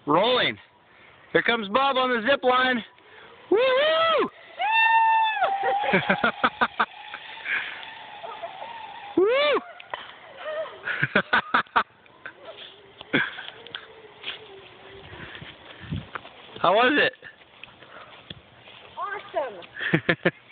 Rolling. Here comes Bob on the zip line. Woo-hoo! Woo! How was it? Awesome.